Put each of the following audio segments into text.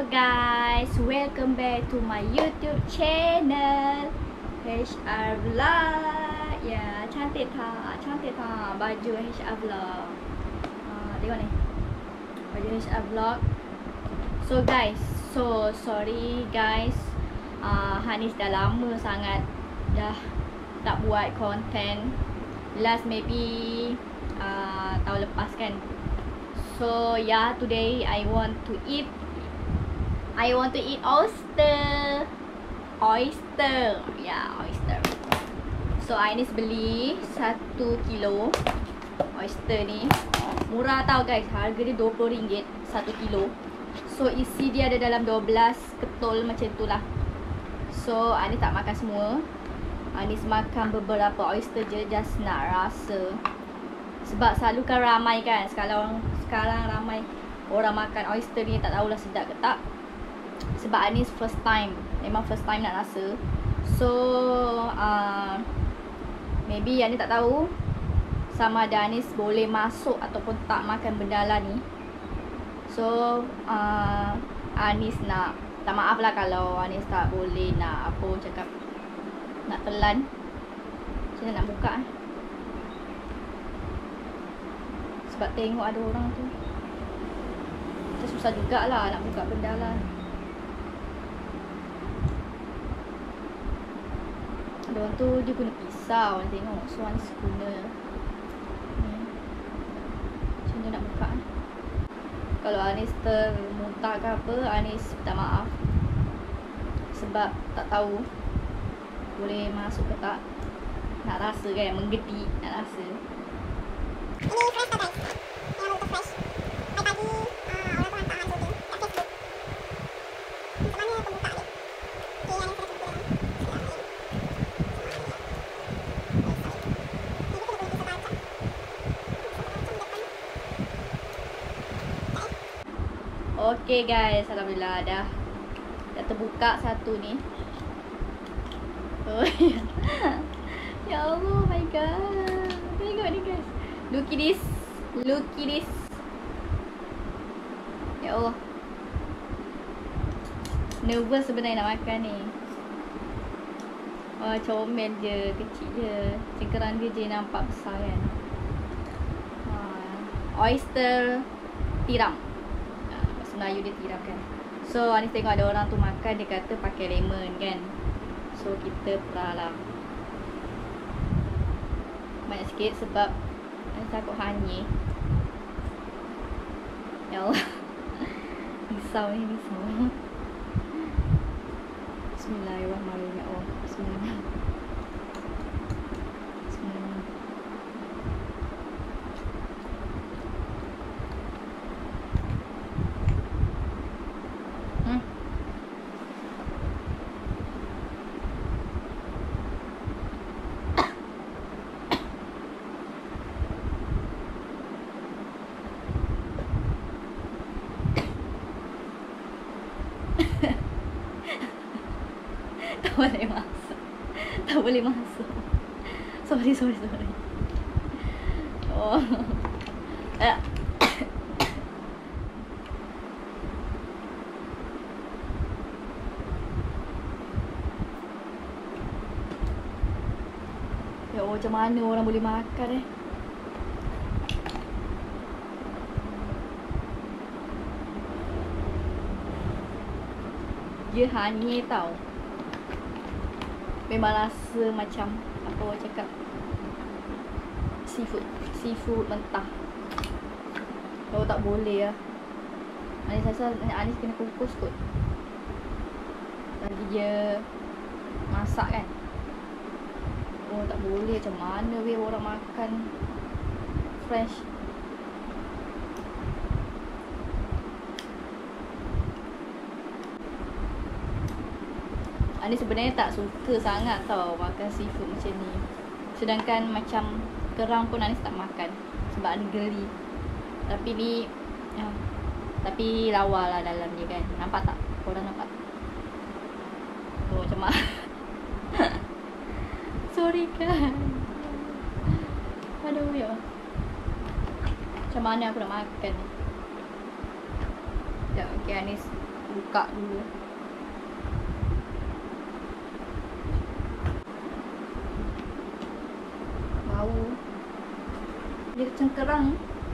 Hello guys, welcome back to my YouTube channel HR Vlog. Ya, cantik tak? Cantik tak baju HR Vlog? Tengok ni, baju HR Vlog. So guys, sorry guys, Hanis dah lama sangat dah tak buat konten. Last maybe tahun lepas kan. So yeah, today I want to eat oyster. Yeah, oyster. So Ines beli 1 kilo oyster ni. Murah tau guys, harga dia RM20 1 kilo. So isi dia ada dalam 12 ketul macam tu lah. So Ines tak makan semua. Ines makan beberapa oyster je, just nak rasa. Sebab selalu kan ramai kan, sekarang ramai orang makan oyster ni, tak tahulah sedap ke tak. Sebab Anis first time, memang first time nak rasa. So maybe Anis tak tahu sama ada Anis boleh masuk ataupun tak makan benda ni. So Anis nak tak maaf lah kalau Anis tak boleh nak apa cakap, nak telan. Macam mana nak buka sebab tengok ada orang tu, macam susah jugalah nak buka benda lah. Ada orang tu dia guna pisau, nak tengok. So Anis guna ni. Macam mana nak buka Kalau Anis termuntah ke apa, Anis minta maaf. Sebab tak tahu boleh masuk ke tak. Nak rasa kan, menggedik nak rasa. Ini fresh tak guys? Yang betul fresh. Hari pagi orang tu hantar shooting kat Facebook. Macam mana pembuka dia? Okay, yang ni saya buka ni. Okay guys, alhamdulillah dah terbuka satu ni. Oh ya Allah, my god. Tengok ni guys. Look at this. Ya Allah, nervous sebenarnya nak makan ni. Comel je, kecil je. Cengkeran dia je nampak besar kan. Oyster tiram. Bahasa Melayu dia tiram kan. So Anis tengok ada orang tu makan, dia kata pakai lemon kan. So kita peralah banyak sikit sebab Anis takut hanyir. Ya Allah. Risau ni, risau. Bismillahirrahmanirrahim. Ya Allah, Bismillahirrahmanirrahim. Tak boleh masuk. Sorry. Oh. Ya Allah, macam mana orang boleh makan Dia hanyir tau. Memang rasa macam apa orang cakap, seafood mentah. Kalau tak boleh lah. Anis rasa Anis kena kukus kot. Lagi dia masak kan. Oh tak boleh, macam mana weh orang makan fresh. Anis sebenarnya tak suka sangat tau makan seafood macam ni. Sedangkan macam kerang pun Anis tak makan sebab Anis geli. Tapi ni tapi lawa lah dalam dia kan. Nampak tak? Korang nampak? Oh macam mana? Sorry kan. Aduh ya. Macam mana aku nak makan ni? Okay Anis buka dulu. Bau. Dia cengkerang.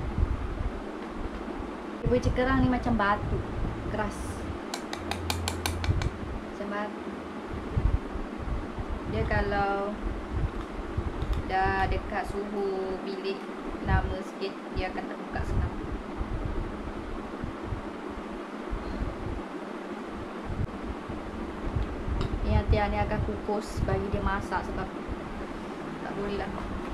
Dia punya cengkerang ni macam batu. Keras. Macam batu. Dia kalau dah dekat suhu bilik lama sikit, dia akan terbuka senang. Ni nanti Ani akan kukus bagi dia masak sebab tak boleh lah.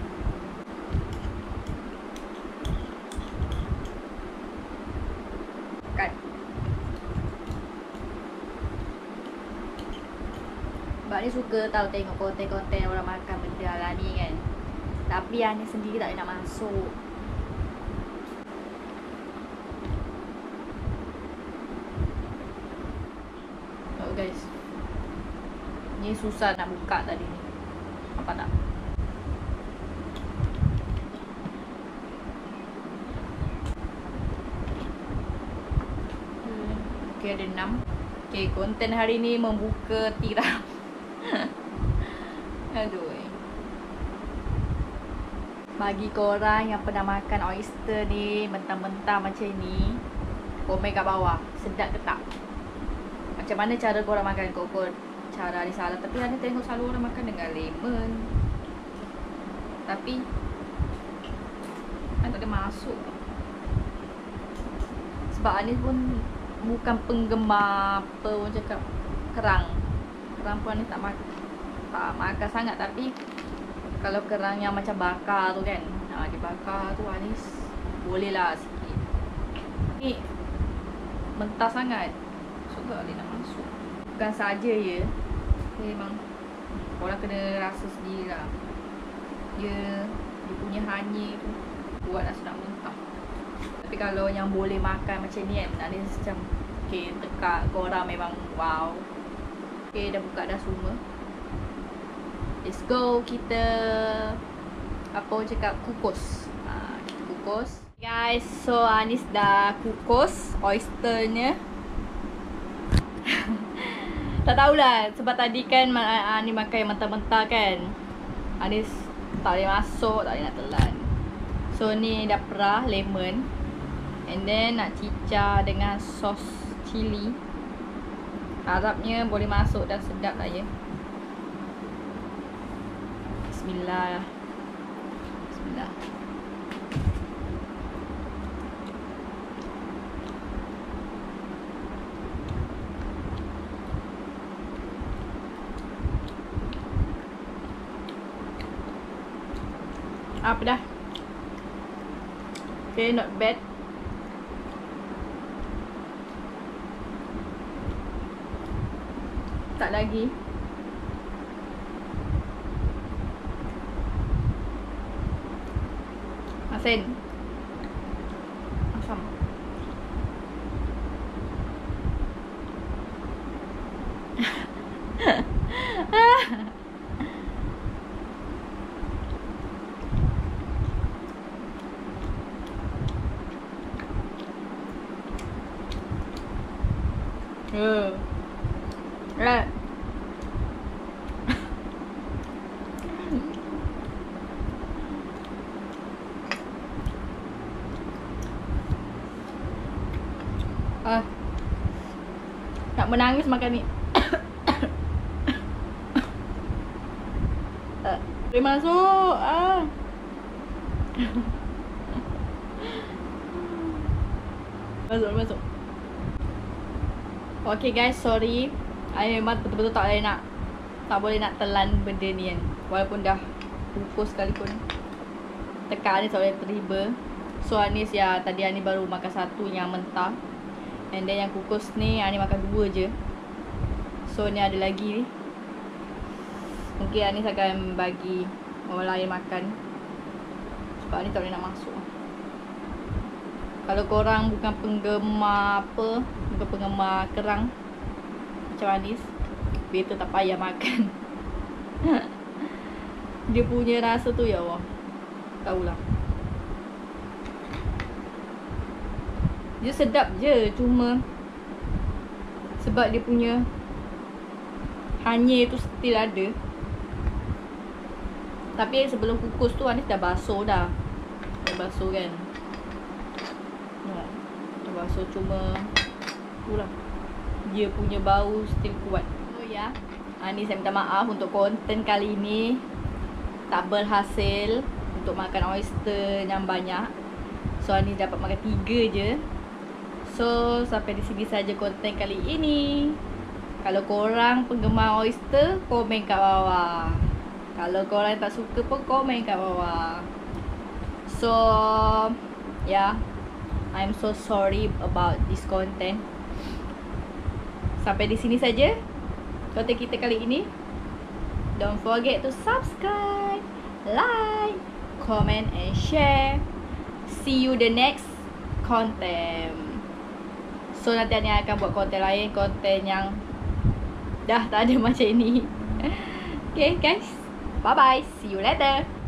Kan. Sebab ni suka tahu tengok konten-konten orang makan benda lah ni kan. Tapi Ani sendiri tak nak masuk. Oh guys, ni susah nak buka tadi ni. Apa tak? Okay, ada 6. Okay, konten hari ni membuka tiram. Aduh. Bagi korang yang pernah makan oyster ni mentah-mentah macam ni, komen kat bawah, sedap ke tak? Macam mana cara korang makan? Kok cara ni salah. Tapi Ani tengok selalu orang makan dengan lemon. Tapi Ani tak ada masuk. Sebab Ani pun bukan penggemar apa orang cakap kerang. Kerang pun Ani tak makan sangat. Tapi kalau kerang yang macam bakar tu kan, dibakar tu Anis boleh lah sikit. Ni mentah sangat, suka dia nak masuk. Bukan saja ya, memang orang kena rasa sendiri lah. Dia punya hanyir tu buat rasa nak muntah. Tapi kalau yang boleh makan macam ni kan, Anis macam okay, tekak korang memang wow. Okay, dah buka dah semua. Let's go, kita apa orang cakap, kukus. Kita kukus. Guys, so Anis dah kukus oysternya. Tak tahulah sebab tadi kan Anis makan yang mentah-mentah kan. Anis tak boleh masuk, tak boleh nak telan. So ni dah perah lemon. And then nak cicah dengan sos cili. Harapnya boleh masuk dan sedap lah ya. Bismillah. Bismillah. Apa dah? Okay, not bad. Tak lagi. Asin. Asam. Right. Nak menangis makan ni. Boleh masuk. Masuk. Okay guys, sorry. I memang betul-betul tak boleh nak telan benda ni kan. Walaupun dah kukus sekalipun. Tekak ni tak boleh terima. So Anis ya, tadi Anis baru makan satu yang mentah. And then yang kukus ni Anis makan 2 je. So ni ada lagi ni. Mungkin Anis akan bagi orang lain makan. Sebab Anis tak boleh nak masuk. Kalau korang bukan penggemar apa, bukan penggemar kerang macam Anis, better tak payah makan. Dia punya rasa tu ya Allah, tahulah. Dia sedap je, cuma Sebab dia punya hanyir tu still ada. Tapi sebelum kukus tu Anis dah basuh dah. Dah basuh kan. Dah basuh, cuma itulah, dia punya bau still kuat. So ya, Anis saya minta maaf untuk konten kali ini tak berhasil untuk makan oyster yang banyak. So Anis dapat makan 3 je. So sampai di sini saja konten kali ini. Kalau korang penggemar oyster, komen kat bawah. Kalau korang tak suka pun komen kat bawah. So yeah, I'm so sorry about this content. Sampai di sini saja konten kita kali ini. Don't forget to subscribe, like, comment and share. See you the next content. So nanti Ani akan buat konten lain, konten yang dah tak ada macam ini. Okay guys, bye bye, see you later.